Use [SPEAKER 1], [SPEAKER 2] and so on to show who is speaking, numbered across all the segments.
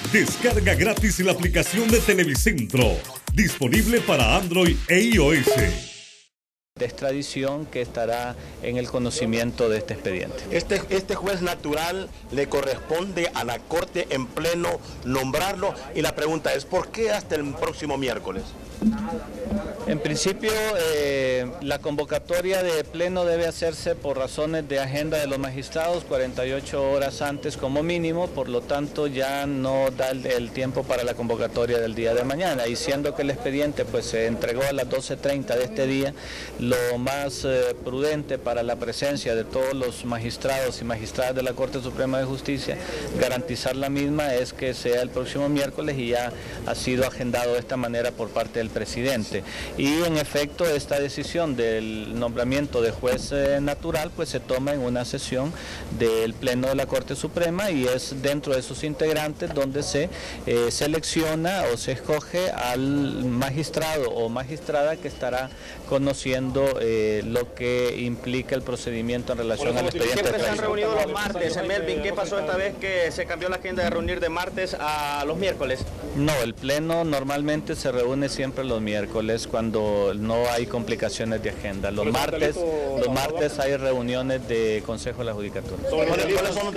[SPEAKER 1] Descarga gratis la aplicación de Televicentro, disponible para Android e iOS.
[SPEAKER 2] De extradición que estará en el conocimiento de este expediente.
[SPEAKER 3] Este juez natural le corresponde a la Corte en pleno nombrarlo, y la pregunta es, ¿por qué hasta el próximo miércoles?
[SPEAKER 2] En principio, la convocatoria de pleno debe hacerse por razones de agenda de los magistrados 48 horas antes como mínimo, por lo tanto ya no da el tiempo para la convocatoria del día de mañana, y siendo que el expediente pues se entregó a las 12:30 de este día, lo más prudente para la presencia de todos los magistrados y magistradas de la Corte Suprema de Justicia, garantizar la misma, es que sea el próximo miércoles, y ya ha sido agendado de esta manera por parte del presidente. Y en efecto, esta decisión del nombramiento de juez natural pues se toma en una sesión del Pleno de la Corte Suprema, y es dentro de sus integrantes donde se selecciona o se escoge al magistrado o magistrada que estará conociendo lo que implica el procedimiento en relación al expediente.
[SPEAKER 4] Siempre se han reunido los martes, Melvin. ¿Qué pasó esta vez que se cambió la agenda de reunir de martes a los miércoles?
[SPEAKER 2] No, el Pleno normalmente se reúne siempre los miércoles cuando no hay complicaciones de agenda. Los martes hay reuniones de Consejo de la Judicatura.
[SPEAKER 3] ¿Cuáles son los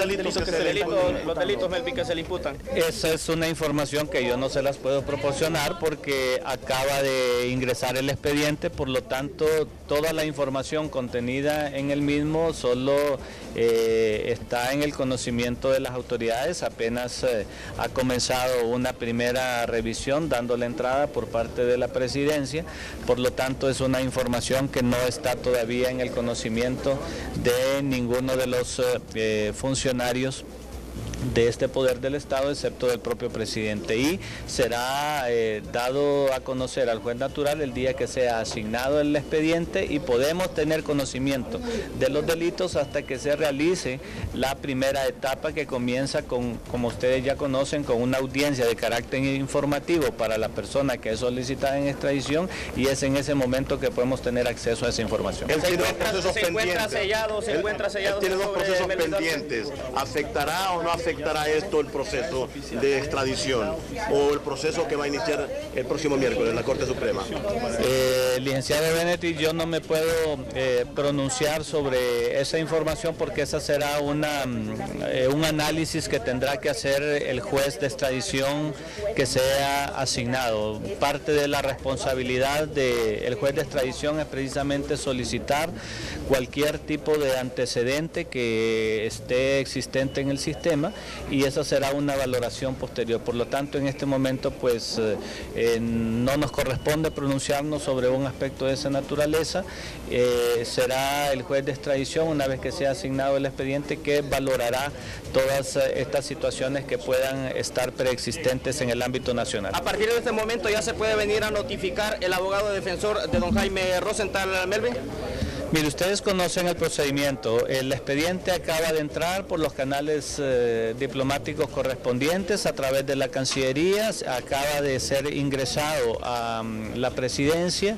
[SPEAKER 3] delitos
[SPEAKER 4] Melvin, que se le imputan?
[SPEAKER 2] Esa es una información que yo no se las puedo proporcionar porque acaba de ingresar el expediente, por lo tanto toda la información contenida en el mismo solo está en el conocimiento de las autoridades. Apenas ha comenzado una primera revisión dando la entrada por parte de la presidencia, por lo tanto es una información que no está todavía en el conocimiento de ninguno de los funcionarios de este poder del Estado, excepto del propio presidente, y será dado a conocer al juez natural el día que sea asignado el expediente, y podemos tener conocimiento de los delitos hasta que se realice la primera etapa, que comienza con, como ustedes ya conocen, con una audiencia de carácter informativo para la persona que es solicitada en extradición, y es en ese momento que podemos tener acceso a esa información.
[SPEAKER 3] Él tiene dos procesos pendientes.
[SPEAKER 4] Se encuentra sellado.
[SPEAKER 3] Tiene dos procesos pendientes. ¿Afectará o no afectará esto el proceso de extradición o el proceso que va a iniciar el próximo miércoles en la Corte Suprema?
[SPEAKER 2] Licenciado Benetti, yo no me puedo pronunciar sobre esa información porque esa será un análisis que tendrá que hacer el juez de extradición que sea asignado. Parte de la responsabilidad del juez de extradición es precisamente solicitar cualquier tipo de antecedente que esté existente en el sistema, y esa será una valoración posterior. Por lo tanto, en este momento pues no nos corresponde pronunciarnos sobre un aspecto de esa naturaleza. Será el juez de extradición, una vez que sea asignado el expediente, que valorará todas estas situaciones que puedan estar preexistentes en el ámbito nacional.
[SPEAKER 4] A partir de este momento ya se puede venir a notificar el abogado defensor de don Jaime Rosenthal, Melvin.
[SPEAKER 2] Mire, ustedes conocen el procedimiento. El expediente acaba de entrar por los canales diplomáticos correspondientes a través de la Cancillería, acaba de ser ingresado a la presidencia.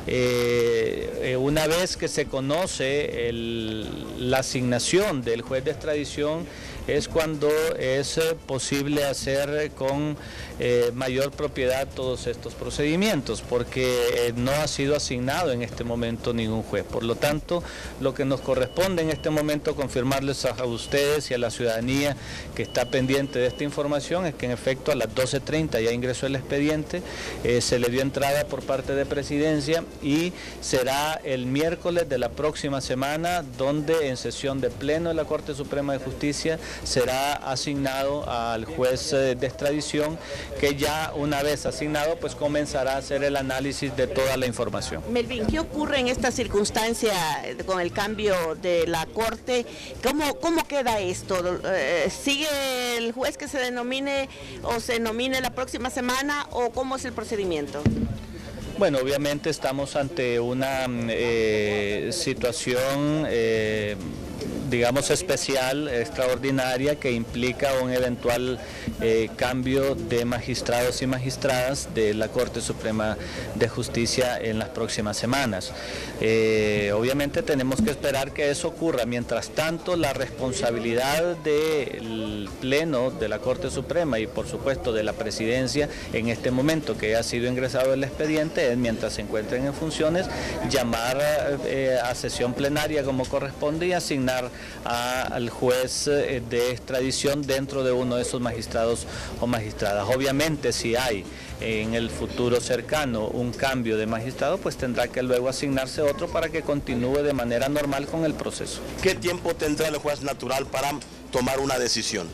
[SPEAKER 2] Una vez que se conoce la asignación del juez de extradición, es cuando es posible hacer con mayor propiedad todos estos procedimientos, porque no ha sido asignado en este momento ningún juez. Por lo tanto, lo que nos corresponde en este momento confirmarles a ustedes y a la ciudadanía que está pendiente de esta información es que en efecto a las 12:30 ya ingresó el expediente, se le dio entrada por parte de Presidencia, y será el miércoles de la próxima semana donde en sesión de pleno de la Corte Suprema de Justicia será asignado al juez de extradición, que ya una vez asignado pues comenzará a hacer el análisis de toda la información.
[SPEAKER 5] Melvin, ¿qué ocurre en esta circunstancia con el cambio de la Corte? ¿Cómo queda esto? ¿Sigue el juez que se denomine o se nomine la próxima semana, o cómo es el procedimiento?
[SPEAKER 2] Bueno, obviamente estamos ante una situación digamos, especial, extraordinaria, que implica un eventual cambio de magistrados y magistradas de la Corte Suprema de Justicia en las próximas semanas. Obviamente tenemos que esperar que eso ocurra. Mientras tanto, la responsabilidad del Pleno de la Corte Suprema y por supuesto de la Presidencia en este momento que ha sido ingresado el expediente es, mientras se encuentren en funciones, llamar a sesión plenaria como corresponde y asignar al juez de extradición dentro de uno de esos magistrados o magistradas. Obviamente, si hay en el futuro cercano un cambio de magistrado, pues tendrá que luego asignarse otro para que continúe de manera normal con el proceso.
[SPEAKER 3] ¿Qué tiempo tendrá el juez natural para tomar una decisión?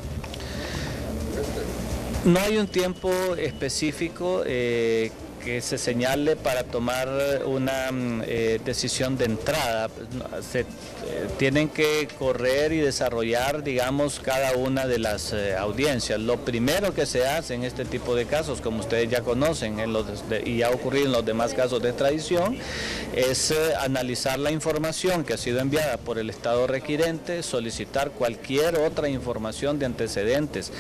[SPEAKER 2] No hay un tiempo específico que se señale para tomar una decisión de entrada. Se tienen que correr y desarrollar, digamos, cada una de las audiencias. Lo primero que se hace en este tipo de casos, como ustedes ya conocen y ha ocurrido en los demás casos de extradición, es analizar la información que ha sido enviada por el Estado requirente, solicitar cualquier otra información de antecedentes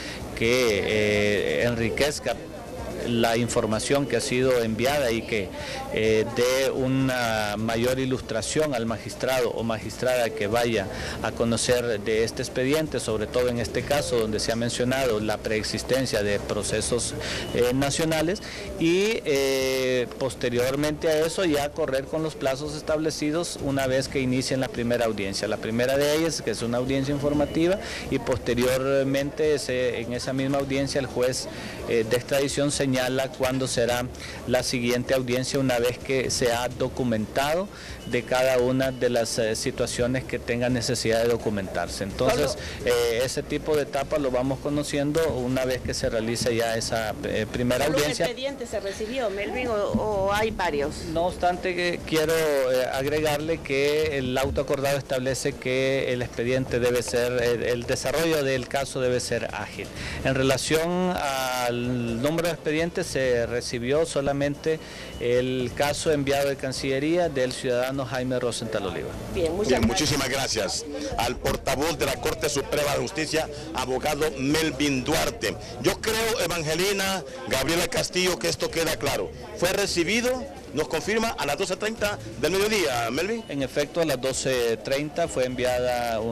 [SPEAKER 2] que enriquezca la información que ha sido enviada y que dé una mayor ilustración al magistrado o magistrada que vaya a conocer de este expediente, sobre todo en este caso donde se ha mencionado la preexistencia de procesos nacionales, y posteriormente a eso ya correr con los plazos establecidos una vez que inicien la primera audiencia. La primera de ellas, que es una audiencia informativa, y posteriormente en esa misma audiencia el juez de extradición señala cuándo será la siguiente audiencia una vez que se ha documentado de cada una de las situaciones que tengan necesidad de documentarse. Entonces, ese tipo de etapas lo vamos conociendo una vez que se realice ya esa primera audiencia.
[SPEAKER 5] ¿Un expediente se recibió, Melvin, o hay varios?
[SPEAKER 2] No obstante, quiero agregarle que el auto acordado establece que el expediente debe ser, el desarrollo del caso debe ser ágil. En relación al número de expedientes, se recibió solamente el caso enviado de Cancillería del ciudadano Jaime Rosenthal Oliva.
[SPEAKER 5] Bien,
[SPEAKER 3] muchísimas gracias al portavoz de la Corte Suprema de Justicia, abogado Melvin Duarte. Yo creo, Evangelina, Gabriela Castillo, que esto queda claro. Fue recibido, nos confirma, a las 12:30 del mediodía, Melvin.
[SPEAKER 2] En efecto, a las 12:30 fue enviado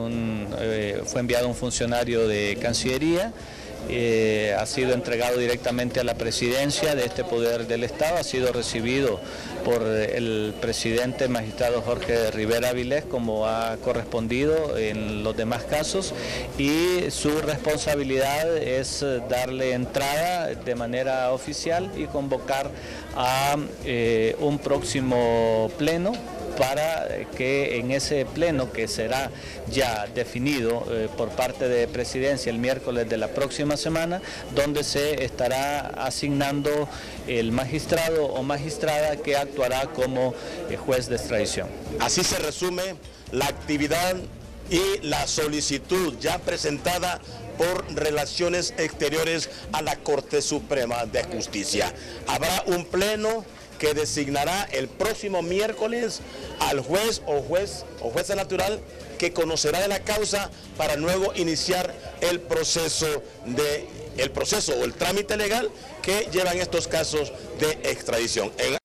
[SPEAKER 2] un funcionario de Cancillería. Ha sido entregado directamente a la presidencia de este poder del Estado, ha sido recibido por el presidente magistrado Jorge Rivera Avilés, como ha correspondido en los demás casos, y su responsabilidad es darle entrada de manera oficial y convocar a un próximo pleno, para que en ese pleno, que será ya definido por parte de Presidencia el miércoles de la próxima semana, donde se estará asignando el magistrado o magistrada que actuará como juez de extradición.
[SPEAKER 3] Así se resume la actividad y la solicitud ya presentada por Relaciones Exteriores a la Corte Suprema de Justicia. Habrá un pleno que designará el próximo miércoles al juez o jueza natural que conocerá de la causa para luego iniciar el proceso o el trámite legal que llevan estos casos de extradición.